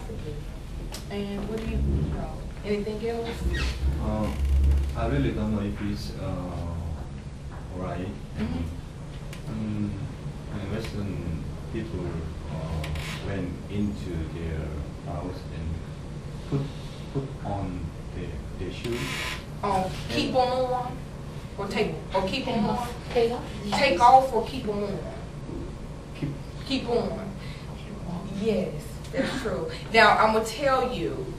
And what do you know? Anything else? I really don't know if it's right. And Western people went into their house and put on their shoes. Oh, keep on, or keep on. Take off. Take off or keep on. Keep on. Yes, that's true. Now I'm gonna tell you,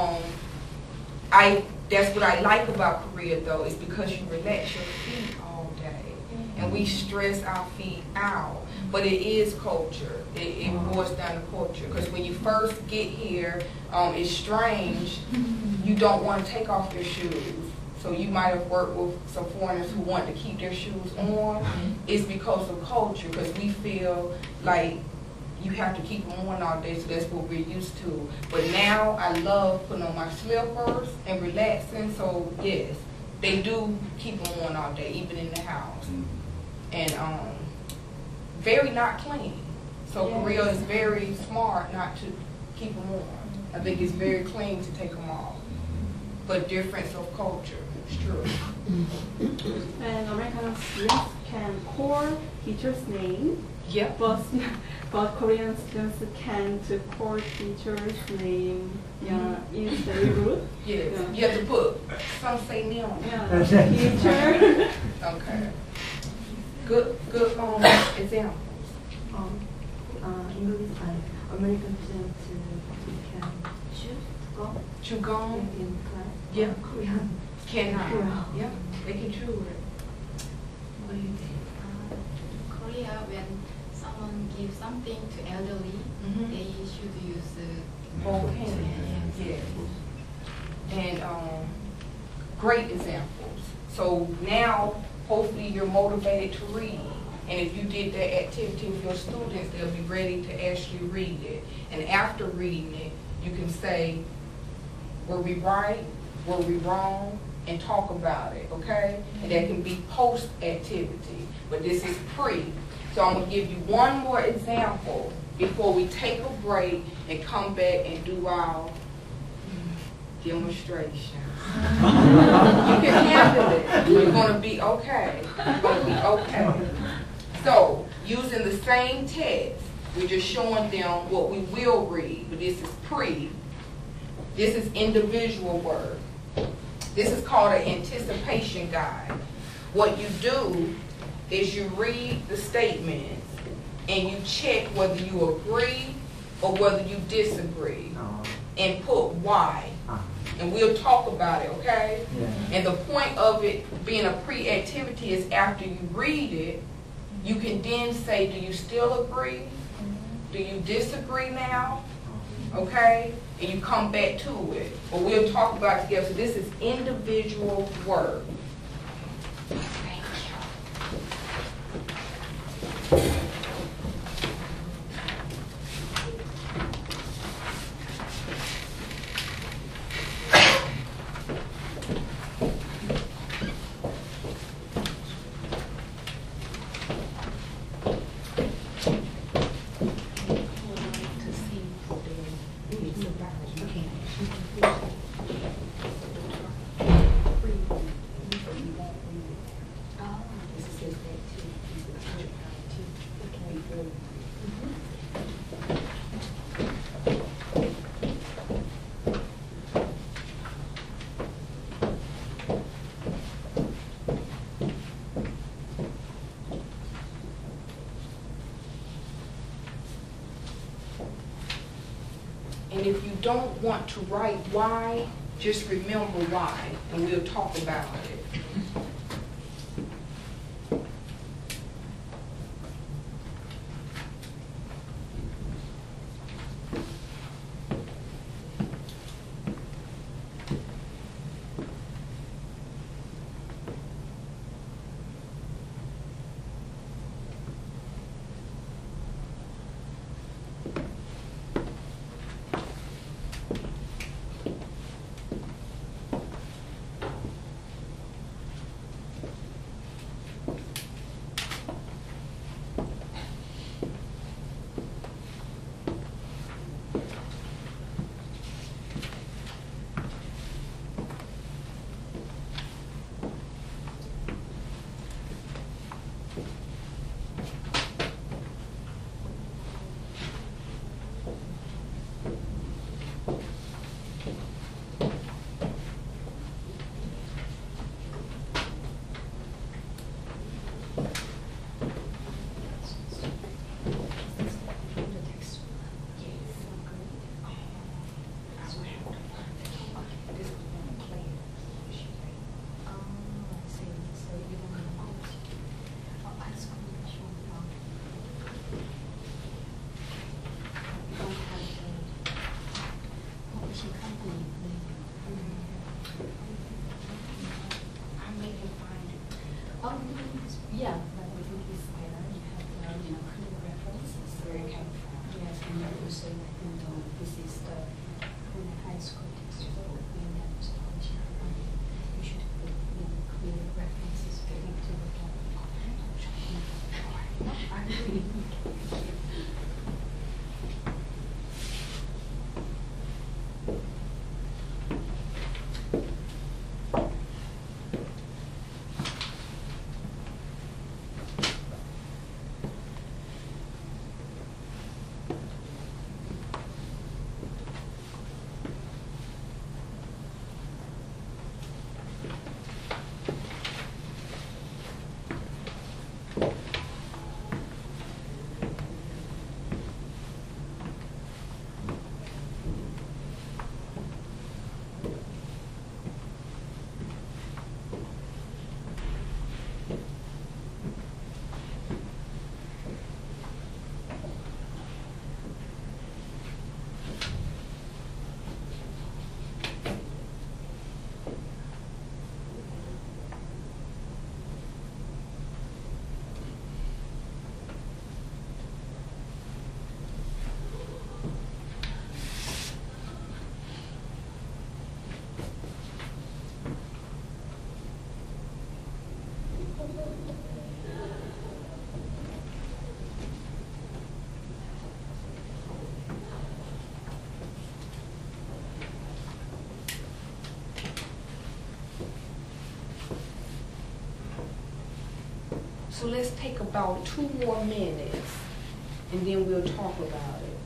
that's what I like about Korea though, is because you relax your feet all day, and we stress our feet out. But it is culture. It boils down to culture. Because when you first get here, it's strange. You don't want to take off your shoes. So you might have worked with some foreigners who want to keep their shoes on. It's because of culture. Because we feel like you have to keep them on all day, so that's what we're used to. But now I love putting on my slippers and relaxing. So yes, they do keep them on all day, even in the house. And very not clean. So Korea is very smart not to keep them on. I think it's very clean to take them off. But difference of culture, it's true. And Americans, yes, can call teacher's name. Yep. But Korean students can't call teacher's name. Yeah, it's very rude. Yes. Yeah. You have to put, some say no. Yeah, teacher. Okay. Good examples. English American students can choose to go in class. Yeah. Korean Cannot. Yeah. They can chew it. What do you think? Korea, when someone gives something to elderly, they should use Both hands. Yes. And great examples. So now, hopefully, you're motivated to read. And if you did that activity with your students, they'll be ready to actually read it. And after reading it, you can say, were we right? Were we wrong? And talk about it, okay? And that can be post-activity. But this is pre. So I'm going to give you one more example before we take a break and come back and do our demonstration. You can handle it. You're going to be okay. You're going to be okay. So, using the same text, we're just showing them what we will read, but this is pre. This is individual work. This is called an anticipation guide. What you do is you read the statements and you check whether you agree or whether you disagree and put why. And we'll talk about it, okay? Yeah. And the point of it being a pre-activity is after you read it, you can then say, do you still agree? Do you disagree now? Okay? And you come back to it. But we'll talk about it together. So this is individual work. Thank you. And if you don't want to write why, just remember why, and we'll talk about it. So let's take about 2 more minutes, and then we'll talk about it.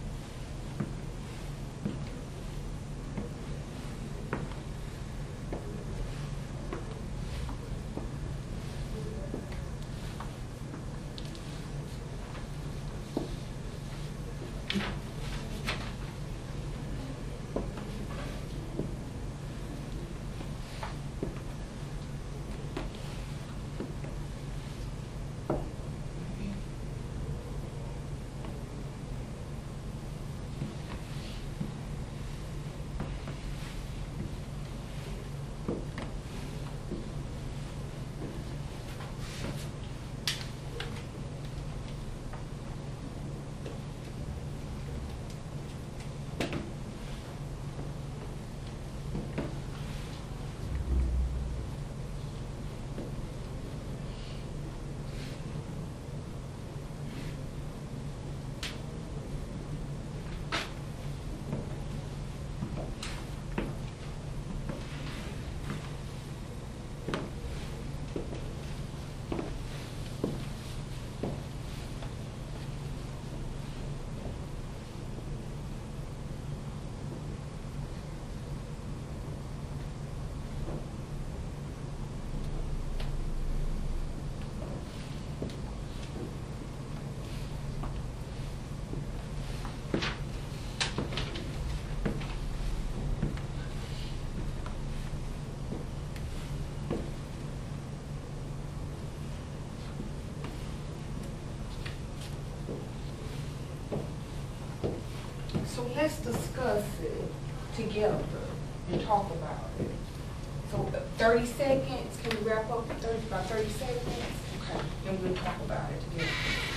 So let's discuss it together and talk about it. So 30 seconds, can we wrap up about 30 seconds? Okay, then we'll talk about it together.